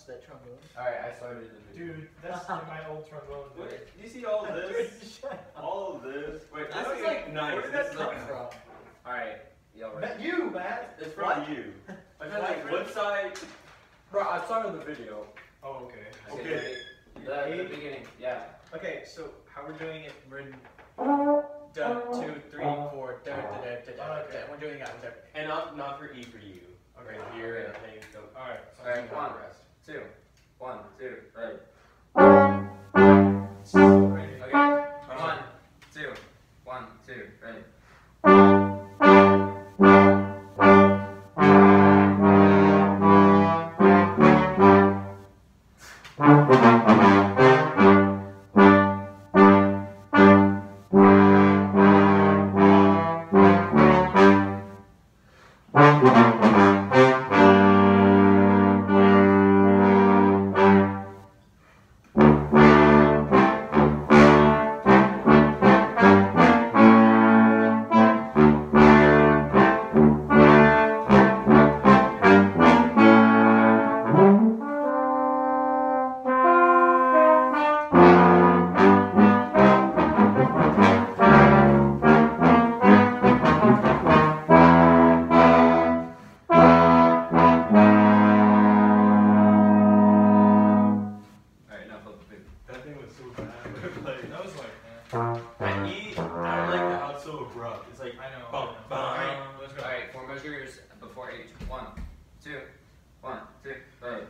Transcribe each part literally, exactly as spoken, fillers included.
that trombone. Alright, I started the video. Dude, that's my old trombone. Wait, do you see all this? all of this? Wait, I this don't is even- like nice. Where did This that is come like, from? Alright, yo, right. Matt, you, Matt. it's from What? you. I And feel like, like what side? Bro, I started the video. Oh, okay. Okay. Okay. ready? The, the beginning, yeah. Okay, so how we're doing it? We're in dun, two, three, four. Da, da, da, da, da, da. We're doing that with everything. And not not for E for you. Okay. Right here Okay. and things. So, Alright. Alright, one, two, one, two, ready. Ready? Okay. One, two, one, two, ready. alright, now flip the thing. That thing was so bad. like, That was like, eh. at E, I don't like how it's so abrupt. It's like, I know. bum, bum. Alright, let's go. Alright, four measures before eight. One, two, one, two, ready.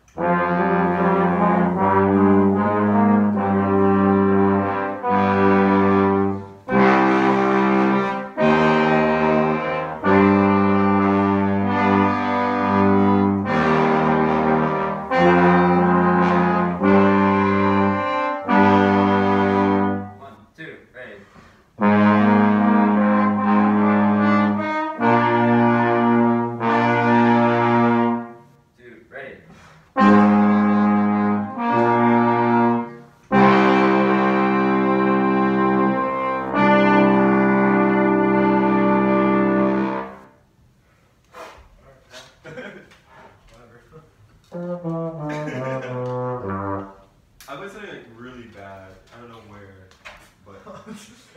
One, two, ready. Two, ready. I put something like really bad. I don't know where, but